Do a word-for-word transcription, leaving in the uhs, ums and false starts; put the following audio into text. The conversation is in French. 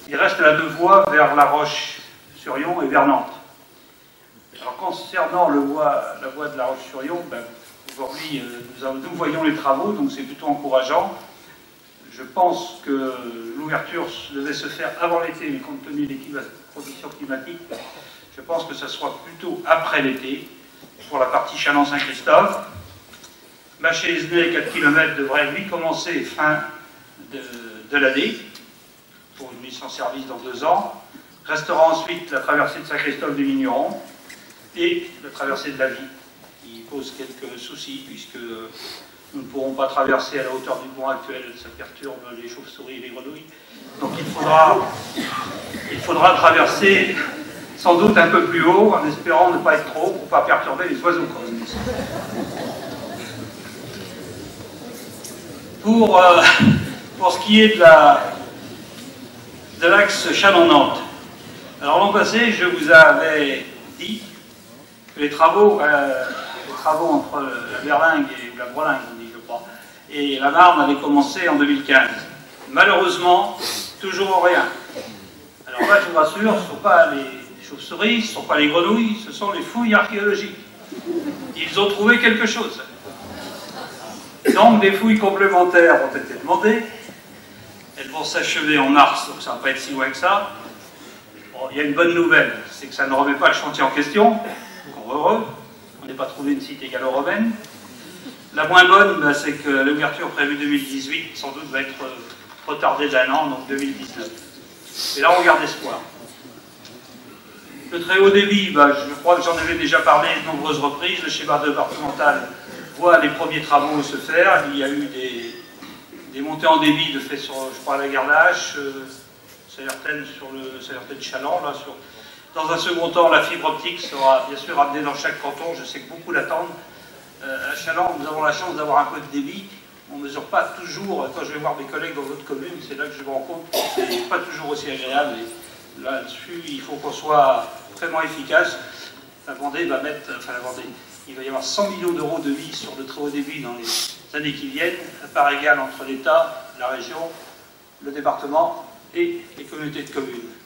il reste la deux voies vers La Roche-sur-Yon et vers Nantes. Alors concernant le voie, la voie de La Roche-sur-Yon, ben, aujourd'hui nous, nous voyons les travaux, donc c'est plutôt encourageant. Je pense que l'ouverture devait se faire avant l'été, mais compte tenu des conditions climatiques, je pense que ça sera plutôt après l'été, pour la partie Chalon-Saint-Christophe. Maché-Esnay, quatre kilomètres, devrait lui commencer fin de, de l'année, pour une mise en service dans deux ans. Restera ensuite la traversée de Saint-Christophe des Vignerons et la traversée de la Vie, qui pose quelques soucis, puisque nous ne pourrons pas traverser à la hauteur du pont actuel, ça perturbe les chauves-souris et les grenouilles. Donc il faudra, il faudra traverser sans doute un peu plus haut, en espérant ne pas être trop, pour ne pas perturber les oiseaux. Pour, euh, pour ce qui est de la de l'axe Chalon-Nantes. Alors l'an passé, je vous avais dit que les travaux, euh, les travaux entre la Berlingue et la Brolingue, on dit, je crois, et la Marne avaient commencé en deux mille quinze. Malheureusement, toujours rien. Alors là, je vous rassure, ce ne sont pas les chauves-souris, ce ne sont pas les grenouilles, ce sont les fouilles archéologiques. Ils ont trouvé quelque chose. Donc des fouilles complémentaires ont été demandées. Elles vont s'achever en mars, donc ça ne va pas être si loin que ça. Bon, il y a une bonne nouvelle, c'est que ça ne remet pas le chantier en question. Encore heureux, on n'est pas trouvé une cité gallo-romaine. La moins bonne, ben, c'est que l'ouverture prévue deux mille dix-huit, sans doute, va être retardée d'un an, donc deux mille dix-neuf. Et là, on garde espoir. Le très haut débit, ben, je crois que j'en avais déjà parlé de nombreuses reprises. Le schéma départemental voit les premiers travaux se faire. Il y a eu des, des montées en débit de fait sur, je crois, la gare d'Ache, euh, certaines sur le certaines Chaland. Là, sur... Dans un second temps, la fibre optique sera bien sûr amenée dans chaque canton. Je sais que beaucoup l'attendent. Euh, à Chaland, nous avons la chance d'avoir un peu de débit. On ne mesure pas toujours, quand je vais voir mes collègues dans d'autres communes, c'est là que je me rends compte que c'est pas toujours aussi agréable. Et là-dessus, il faut qu'on soit vraiment efficace. La Vendée va mettre, enfin la Vendée, il va y avoir cent millions d'euros de vie sur le très haut débit dans les années qui viennent, à part égale entre l'État, la région, le département et les communautés de communes.